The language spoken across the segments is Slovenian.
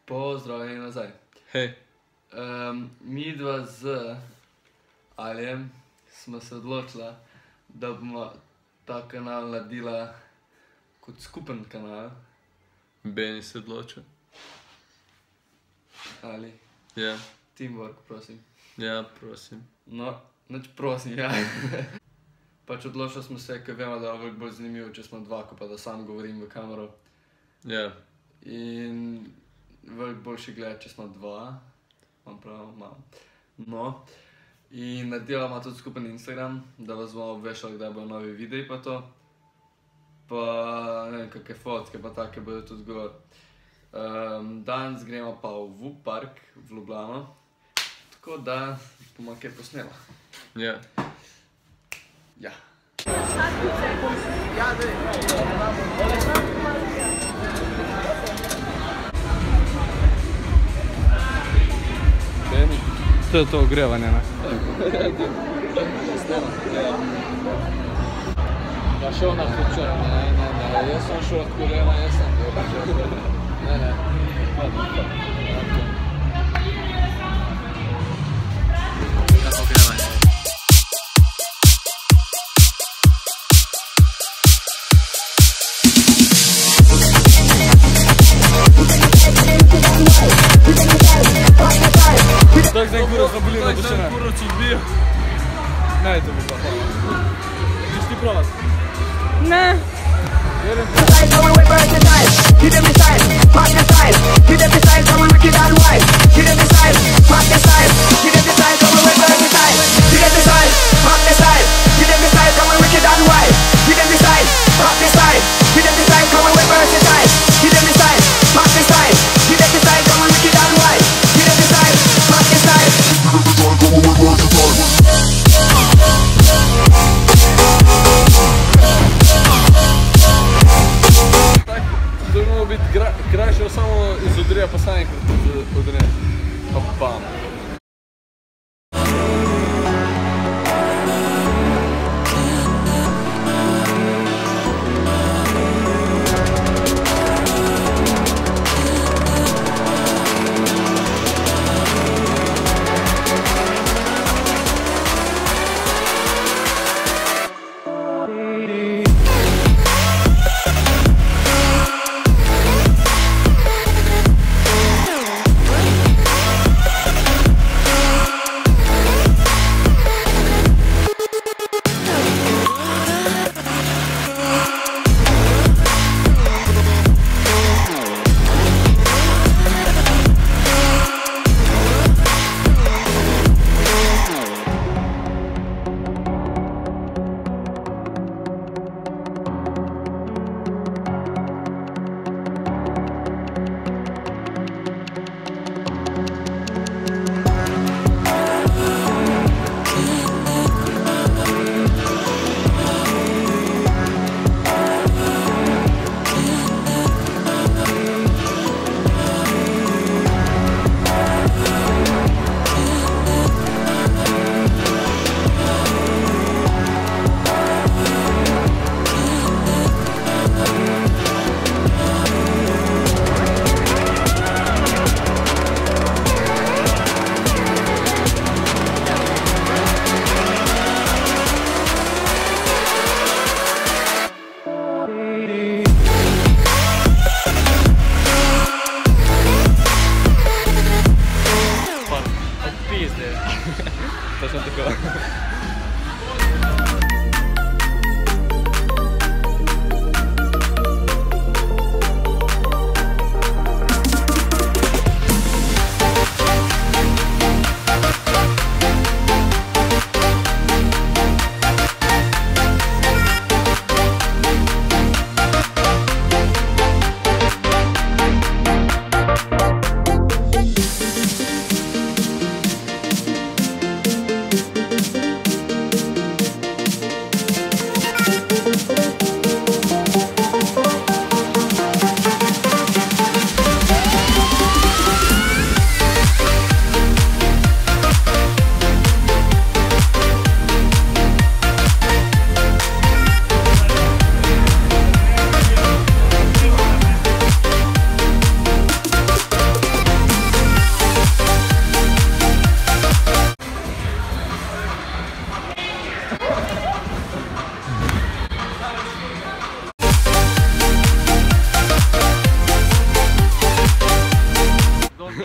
Pozdravljeni nazaj. Hej. Mi dva z Alijem smo se odločila, da bomo ta kanal naredila kot skupen kanal. Beni se odločil. Ali? Ja. Teamwork, prosim. Ja, prosim. No, nič prosim, ja. Pač odločili smo se, ker vemo, da je veliko bolj zanimivo, če smo dva, ko pa da sam govorim v kamero. Ja. In veliko boljši gled, če smo dva. Imam prav, imam. No. In naredila ima tudi skupen Instagram, da vas bomo obveščali, kdaj bodo novi videi pa to. Pa ne vem, kakve fotke pa take bodo tudi gor. Danes gremo pa v VUP park v Ljubljano. Tako da bomo kaj posnela. Ja. Ja. Beni. To je to ogrevanje, ne? Pa šel na kučer, ne, jaz sem šel od kolena, jaz sem kučer. Ne. Tak zdaj kuro smo bili nadušene. Tak kuro odbija. Ne, to bi pa hvala. Viš ti provat? Ne. To bi moralo biti krajše samo iz odreja pa sami kot odreja. Pa bam.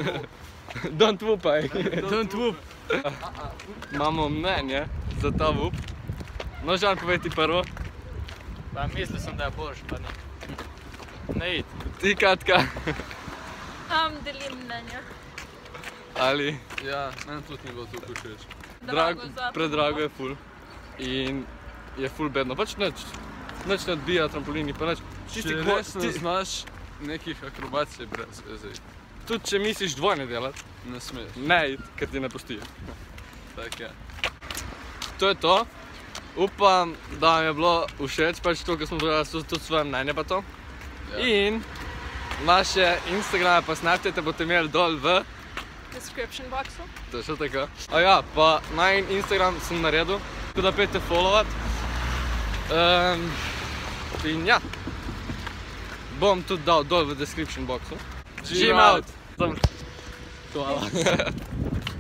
Don't whoopaj. Don't whoop. Imamo mnenje za ta whoop. No, Žan, povej ti prvo. Pa mislil sem, da je boljš, pa ne. Ne id. Ti, Katka. Delim mnenja. Ali? Ja, meni tudi ni bilo toliko všeč. Predrago je ful. In je ful bedno. Pač nič ne odbija trampolini, pa nič. Če res ne znaš nekih akrobacij brez veze. Tudi če misliš dvojne delati, Ne smeš. ne id, ker ti ne pustijo. Tak je. To je to. Upam, da vam je bilo všeč, pač to, ko smo povedali tudi svoje mnenje pa to. Ja. In naše Instagrame pa Snapchate boste imeli dol v Description boxu. to je še tako. A ja, pa najin Instagram sem naredil, tako da pejte followat. In ja, bom tudi dal dol v description boxu. Gym out! Hvala.